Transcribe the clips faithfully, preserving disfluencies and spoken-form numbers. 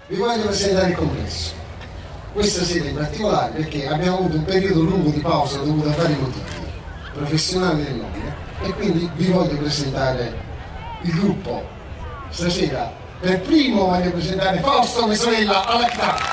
vi voglio presentare il complesso. Questa sera in particolare perché abbiamo avuto un periodo lungo di pausa dovuto a vari motivi, professionali e non, e quindi vi voglio presentare il gruppo. Stasera per primo voglio presentare Fausto Mesorella alla chitarra.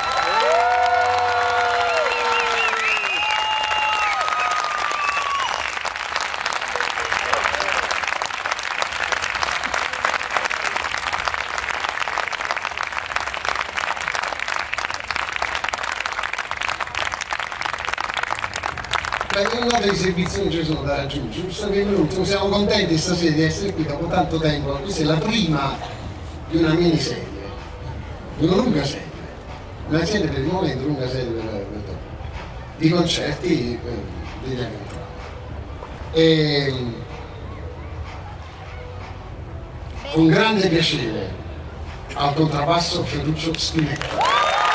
Non nota di servizio non ci sono da raggiungere, sono venuti, siamo contenti stasera di essere qui dopo tanto tempo. Questa è la prima di una miniserie, di una lunga serie, una serie per il momento, lunga serie per, per dopo, di concerti eh, degli anni entrati. E con grande piacere al contrabbasso Ferruccio Spinetta.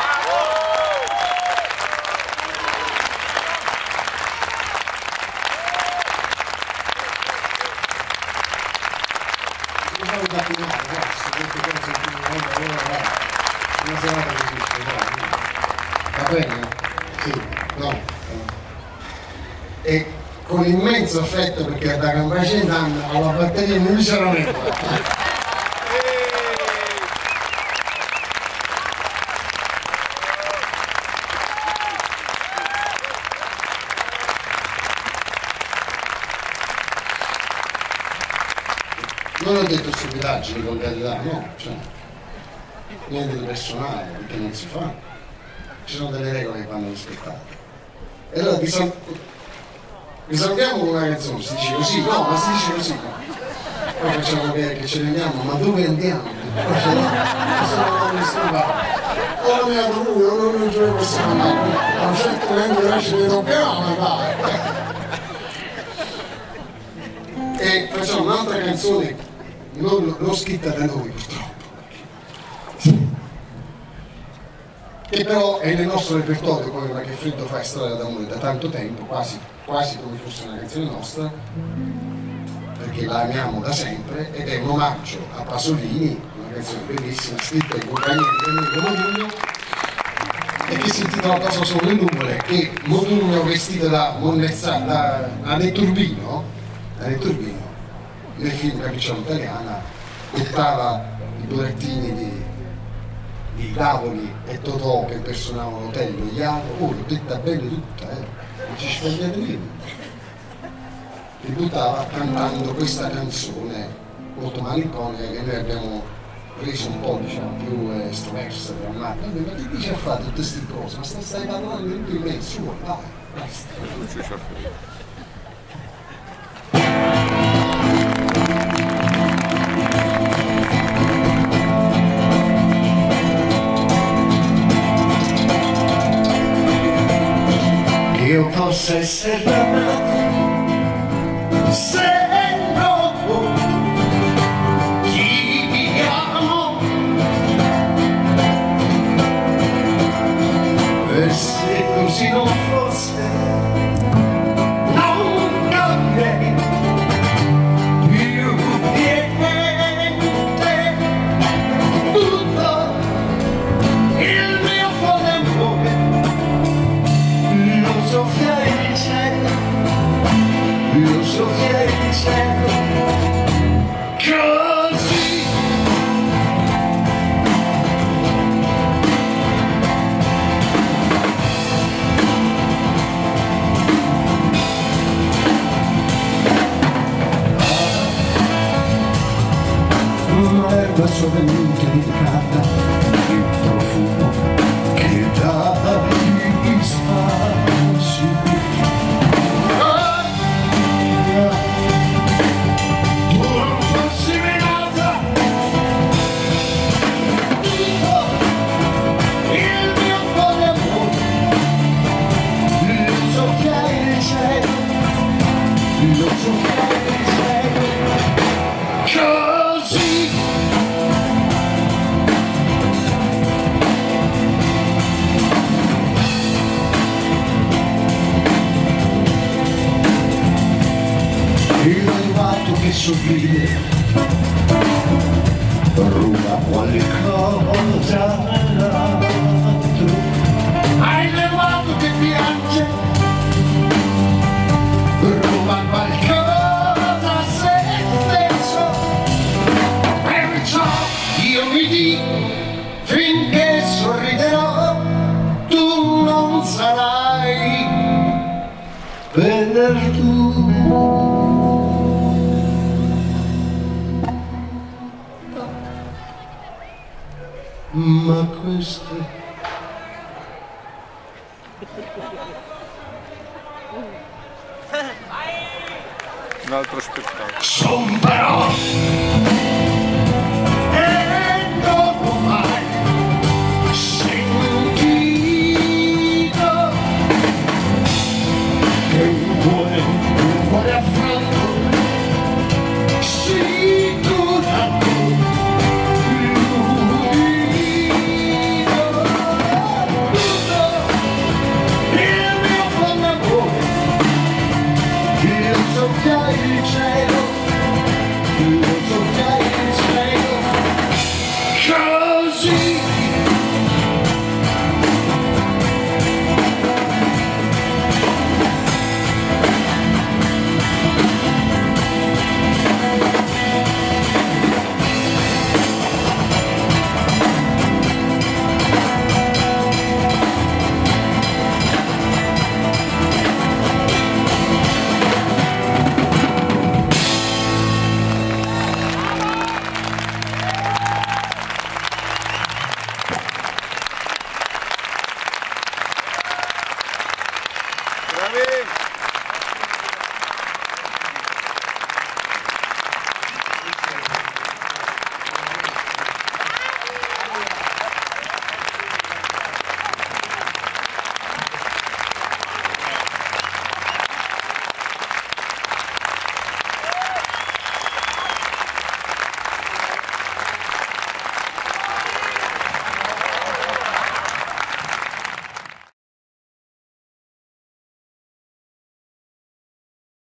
Va bene? Sì, no. E con immenso affetto perché da Campace d'anno alla batteria non mi c'era niente. Non ho detto stupidaggini con carità, no, cioè, niente di personale, perché non si fa. Ci sono delle regole che vanno rispettate. E allora vi, sal vi salutiamo con una canzone, si dice così, no, ma si dice così, no. Poi facciamo vedere che ce ne andiamo, ma dove andiamo? Poi ce ne andiamo, nessuno va. Oh la mia paura, non ce ne possiamo andare, a un certo momento invece ne dobbiamo andare. E facciamo un'altra canzone non, non scritta da noi purtroppo, che però è nel nostro repertorio, come una che freddo fa storia d'amore da tanto tempo, quasi, quasi come fosse una canzone nostra, perché la amiamo da sempre, ed è un omaggio a Pasolini, una canzone bellissima scritta in compagnia di Modugno e che si intitola Cosa sono le nuvole, che Modugno vestito da Monnezza, da, da Netturbino, da Netturbino nel film Capicciolo Italiana buttava i burattini di, di Davoli e Totò che personavano Otello e Iago. Oh, l'ho detta bene tutta, eh, non ci sbagliate niente. Li buttava cantando questa canzone molto malinconica che noi abbiamo reso un po', diciamo, più estroversa, drammata. Ma che dice a fare tutte queste cose? Ma stai parlando di tutto in me, su, vai, basta. Io possa essere amato se no chi mi amo, e se così non fosse non cambierei più niente, tutto il mio folle amore lo soffiare il cielo, lo soffiare il cielo, così. Un'erba solamente dedicata, il profumo che dà gli spazi. Tu non fossi venata, tutto il mio cuore amore, lo soffiare il cielo, lo soffiare il cielo, così. Il malvagio che sorride ruba qualcosa finché sorriderò tu non sarai perduto. Ma questo un altro spettacolo. son però